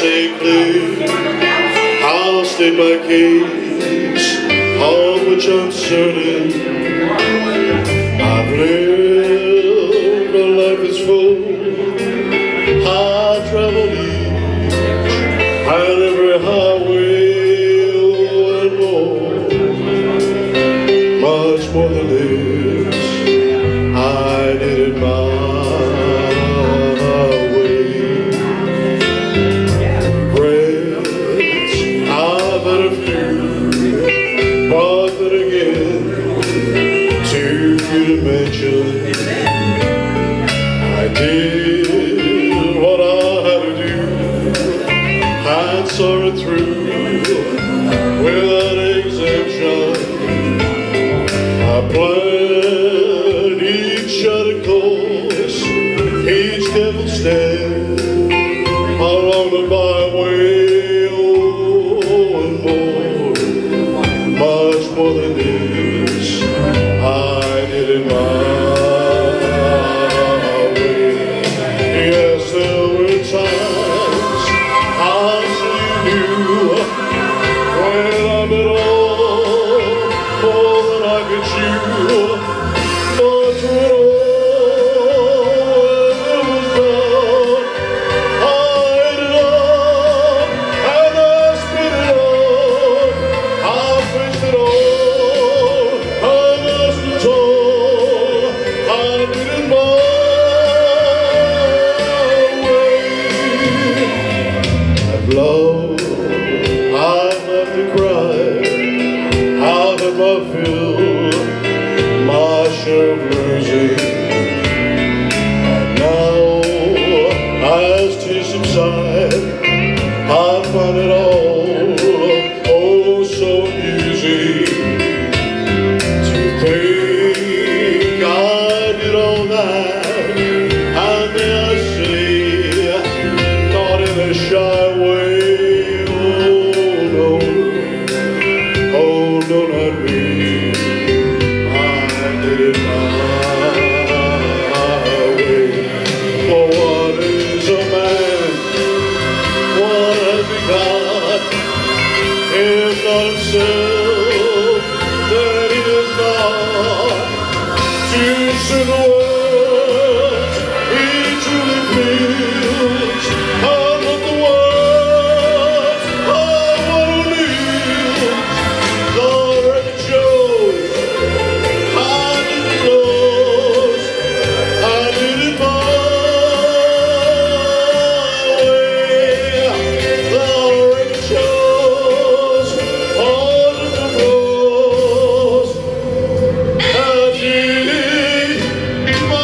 stay clear, I'll state my case, of which I'm certain. I've lived a life that's full, I've traveled each and every highway and more. Much more than this, I did it my way. Regrets, I've had a few, but then again, too few to mention. I did what I had to do, and saw it through without exemption. I planned each shattered course, each devil step along the byway, oh, and more, much more than this, I did it my way. Yes, there were times I actually knew when I met all more than I could chew, but through it all, when it was done, I ate it up and I spit it up. I faced it all, I lost it all, I did it my way. I've loved, I've loved to cry, I've had my fill, my share of losing, and now as tears subside, I find it all, oh, so amusing to think I did all that, and may I say, not in a shy way. Oh, no, not me. I did it my way. For what is a man? What has he got? If not himself, then he is not. To say the words he truly feels, and not the words I want to leave. The record shows I did it close, I did it my way. The record shows all of the close, I did it my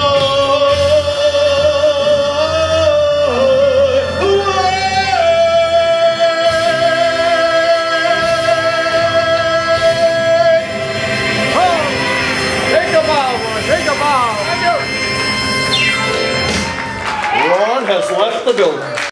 Take a bow. Ron has left the building.